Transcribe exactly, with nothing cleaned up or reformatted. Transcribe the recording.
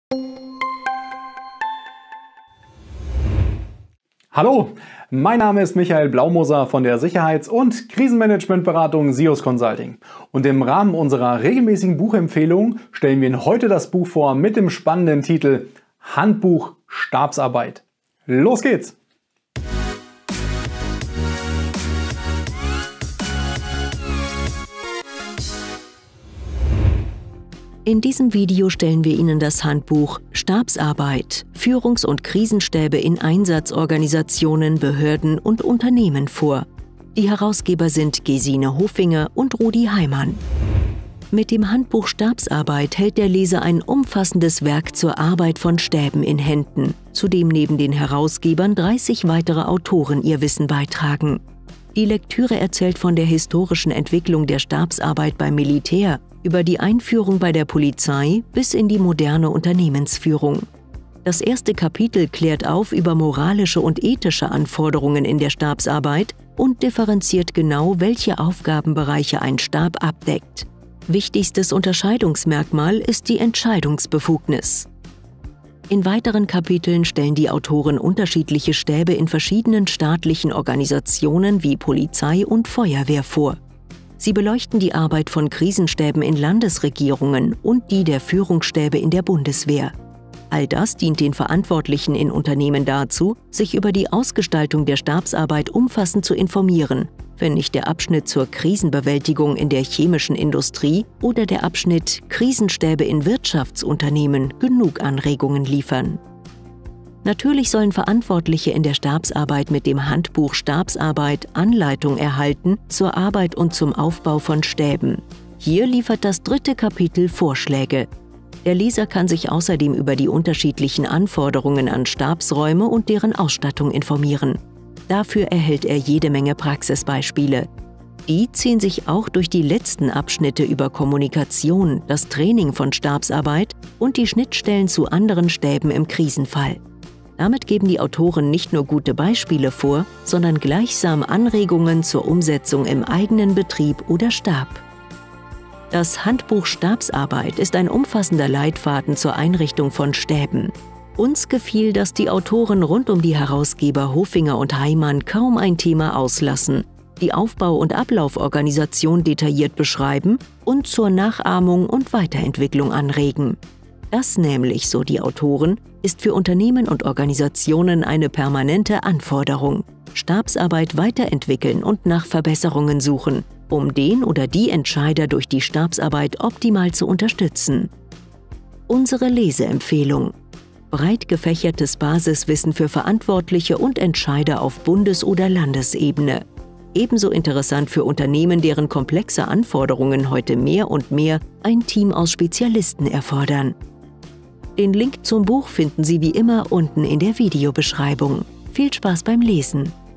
Hallo, mein Name ist Michael Blaumoser von der Sicherheits- und Krisenmanagementberatung SIOS Consulting. Und im Rahmen unserer regelmäßigen Buchempfehlung stellen wir Ihnen heute das Buch vor mit dem spannenden Titel Handbuch Stabsarbeit. Los geht's! In diesem Video stellen wir Ihnen das Handbuch Stabsarbeit – Führungs- und Krisenstäbe in Einsatzorganisationen, Behörden und Unternehmen vor. Die Herausgeber sind Gesine Hofinger und Rudi Heimann. Mit dem Handbuch Stabsarbeit hält der Leser ein umfassendes Werk zur Arbeit von Stäben in Händen, zu dem neben den Herausgebern dreißig weitere Autoren ihr Wissen beitragen. Die Lektüre erzählt von der historischen Entwicklung der Stabsarbeit beim Militär, über die Einführung bei der Polizei bis in die moderne Unternehmensführung. Das erste Kapitel klärt auf über moralische und ethische Anforderungen in der Stabsarbeit und differenziert genau, welche Aufgabenbereiche ein Stab abdeckt. Wichtigstes Unterscheidungsmerkmal ist die Entscheidungsbefugnis. In weiteren Kapiteln stellen die Autoren unterschiedliche Stäbe in verschiedenen staatlichen Organisationen wie Polizei und Feuerwehr vor. Sie beleuchten die Arbeit von Krisenstäben in Landesregierungen und die der Führungsstäbe in der Bundeswehr. All das dient den Verantwortlichen in Unternehmen dazu, sich über die Ausgestaltung der Stabsarbeit umfassend zu informieren, wenn nicht der Abschnitt zur Krisenbewältigung in der chemischen Industrie oder der Abschnitt Krisenstäbe in Wirtschaftsunternehmen genug Anregungen liefern. Natürlich sollen Verantwortliche in der Stabsarbeit mit dem Handbuch Stabsarbeit Anleitung erhalten zur Arbeit und zum Aufbau von Stäben. Hier liefert das dritte Kapitel Vorschläge. Der Leser kann sich außerdem über die unterschiedlichen Anforderungen an Stabsräume und deren Ausstattung informieren. Dafür erhält er jede Menge Praxisbeispiele. Die ziehen sich auch durch die letzten Abschnitte über Kommunikation, das Training von Stabsarbeit und die Schnittstellen zu anderen Stäben im Krisenfall. Damit geben die Autoren nicht nur gute Beispiele vor, sondern gleichsam Anregungen zur Umsetzung im eigenen Betrieb oder Stab. Das Handbuch Stabsarbeit ist ein umfassender Leitfaden zur Einrichtung von Stäben. Uns gefiel, dass die Autoren rund um die Herausgeber Hofinger und Heimann kaum ein Thema auslassen, die Aufbau- und Ablauforganisation detailliert beschreiben und zur Nachahmung und Weiterentwicklung anregen. Das nämlich, so die Autoren, ist für Unternehmen und Organisationen eine permanente Anforderung. Stabsarbeit weiterentwickeln und nach Verbesserungen suchen, um den oder die Entscheider durch die Stabsarbeit optimal zu unterstützen. Unsere Leseempfehlung: breit gefächertes Basiswissen für Verantwortliche und Entscheider auf Bundes- oder Landesebene. Ebenso interessant für Unternehmen, deren komplexe Anforderungen heute mehr und mehr ein Team aus Spezialisten erfordern. Den Link zum Buch finden Sie wie immer unten in der Videobeschreibung. Viel Spaß beim Lesen!